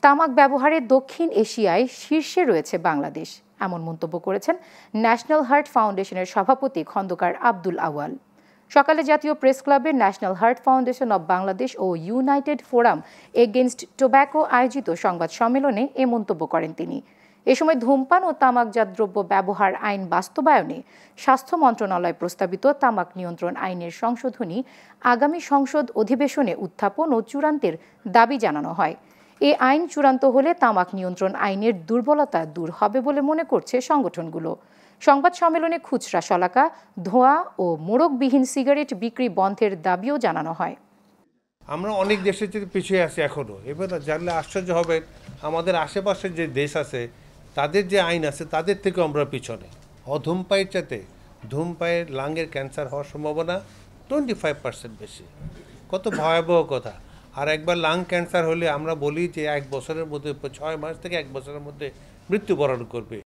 তামাক ব্যবহারে দক্ষিণ এশিয়ায় শীর্ষে রয়েছে বাংলাদেশ, এমন মন্তব্য করেছেন ন্যাশনাল হার্ট ফাউন্ডেশনের সভাপতি খন্দকার আব্দুল আওয়াল। সকালে জাতীয় প্রেস ক্লাবে national heart foundation of Bangladesh ও ইউনাইটেড ফোরাম এগেইনস্ট টোব্যাকো আয়োজিত সংবাদ সম্মেলনে এ মন্তব্য করেন তিনি। এ সময় ধূমপান ও তামাকজাত দ্রব্য ব্যবহার আইন বাস্তবায়নে স্বাস্থ্য মন্ত্রণালয় প্রস্তাবিত তামাক নিয়ন্ত্রণ আইনের সংশোধনী আগামী সংসদ অধিবেশনে উত্থাপন ও চূড়ান্তের দাবি জানানো হয়। এ আইন চূড়ান্ত হলে তামাক নিয়ন্ত্রণ আইনের দুর্বলতা দূর হবে বলে মনে করছে সংগঠনগুলো। সংবাদ সম্মেলনে খুচরা শলাকা, ধোঁয়া ও মোড়কবিহীন সিগারেট বিক্রি বন্ধের দাবিও জানানো হয়। আমরা অনেক দেশের চেয়ে পিছিয়ে আছি এখনো। এবার জানলে আশ্চর্য হবে, আমাদের আশেপাশে যে দেশ আছে তাদের যে আইন আছে তাদের থেকে আমরা পিছনে। অধূমপায়ের চাইতে ধূমপায়ের লাঙের ক্যান্সার হওয়ার সম্ভাবনা 25% বেশি। কত ভয়াবহ কথা। আর একবার লাং ক্যান্সার হলে আমরা বলি যে 1 বছরের মধ্যে 6 মাস থেকে 1 বছরের মধ্যে মৃত্যুবরণ করবে।